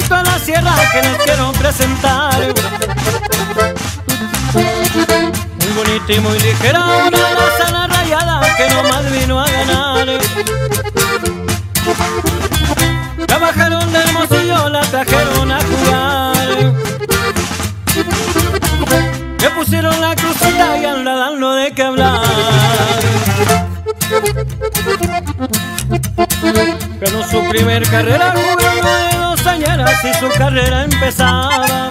alto a la sierra que les quiero presentar. Muy bonita y muy ligera, una manzana rayada que nomás vino a ganar. La bajaron de Hermosillo, la trajeron a jugar. Le pusieron la cruceta y anda dando de qué hablar. Ganó su primer carrera jugando de 2 añeras y su carrera empezaba.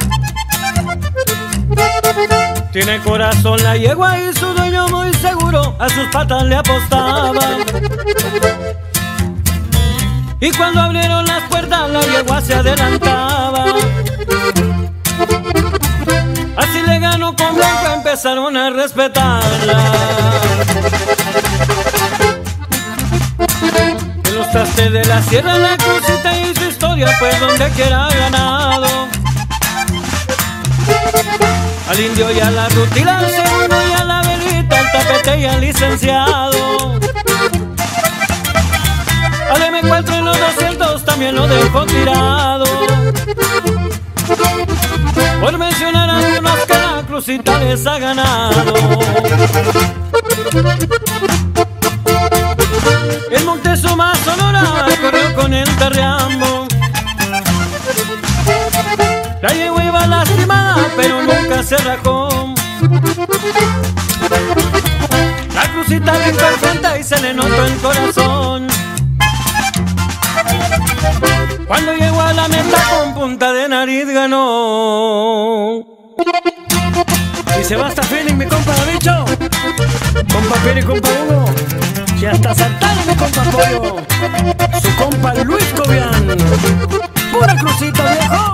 Tiene corazón la yegua y su dueño muy seguro a sus patas le apostaba. Y cuando abrieron las puertas la yegua se adelantaba. Así le ganó con Blanco, empezaron a respetarla. En los trastes de la sierra la Crucita y su historia pues donde quiera ha ganado. Al indio y a la rutila, al segundo y a la velita, al tapete y al licenciado. Al M4 en los 200 también lo dejó tirado. Por mencionar algunos que la Crucita les ha ganado. En Montezuma, Sonora, corrió con el Tarriambo. La yegua iba lastimada, pero nunca se rajó. La Crucita bien perfecta y se le notó el corazón. Cuando llegó a la meta con punta de nariz ganó. Y se va hasta feeling mi compa Bicho, compa Piri, compa Hugo, y hasta saltaron mi compa Pollo, su compa Luis Cobian. Pura Crucita, viejo.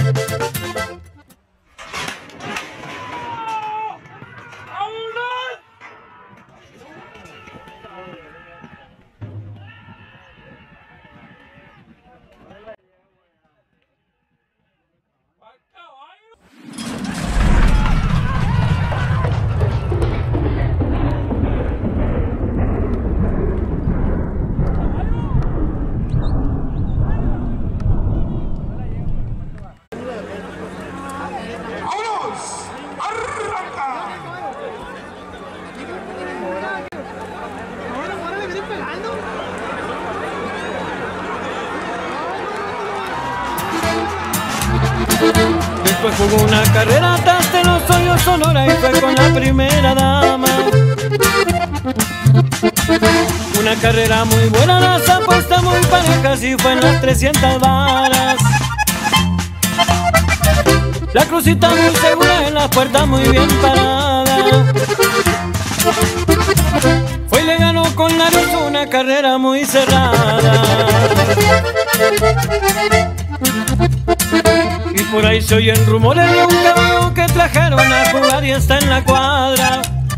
Después jugó una carrera atrás de los Hoyos, Sonora, y fue con la primera dama. Una carrera muy buena, las apuestas muy parejas y fue en las 300 varas. La Crucita muy segura en la puerta muy bien parada. Fue y le ganó con la luz una carrera muy cerrada. Y por ahí se oyen rumores de un caballo que trajeron a jugar y está en la cuadra.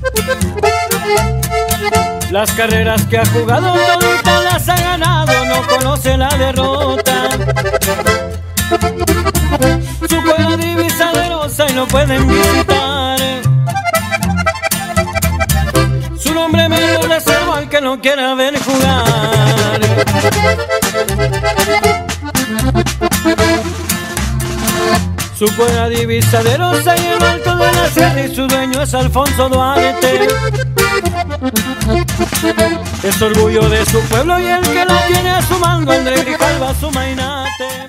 Las carreras que ha jugado toditas las ha ganado, no conoce la derrota. Su pueblo divisa de rosa y no pueden visitar. Su nombre me lo reservo al que no quiera ver jugar. Su buena divisa de rosa y el alto de la sierra y su dueño es Alfonso Duarte. Es orgullo de su pueblo y el que la tiene a su mando, André Grijalva, su mainate.